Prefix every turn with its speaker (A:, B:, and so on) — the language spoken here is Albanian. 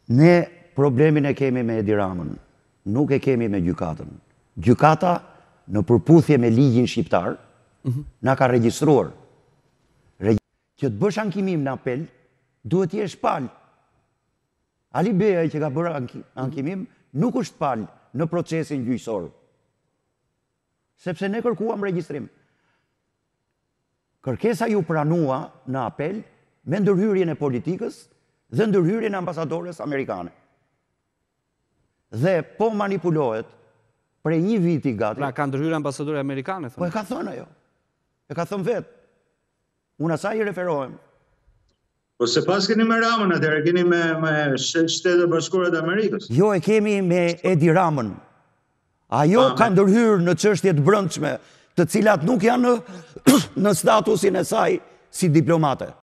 A: Ne problemin e kemi me Edi Ramën, nuk e kemi me gjykatën. Gjykata, në përputhje me ligjin shqiptar, na ka regjistruar. Që të bësh ankimim në apel, duhet t'jesh palë. Ali Beja që ka bërë ankimim, nuk është palë në procesin gjyqësor. Sepse ne kërkuam regjistrim. Kërkesa ju pranua në apel me ndërhyrjen e politikës dhe ndërhyrjen e ambasadores amerikane. Dhe po manipulohet prej një viti gati.
B: Pra ka ndërhyrë ambasadore amerikane?
A: Po e ka thënë ajo. E ka thënë vetë. Unë asaj i referohem.
C: Po se pas keni me Ramën atëherë, keni me Shtetet Bashkuara të Amerikës?
A: Jo, e kemi me Edi Ramën. Ajo ka ndërhyrë në çështje të brendshme, të cilat nuk janë në statusin e saj si diplomate.